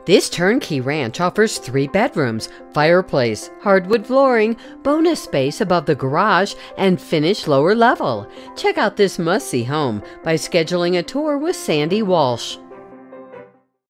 This turnkey ranch offers 3 bedrooms, fireplace, hardwood flooring, bonus space above the garage, and finished lower level. Check out this must-see home by scheduling a tour with Sandy Walsh.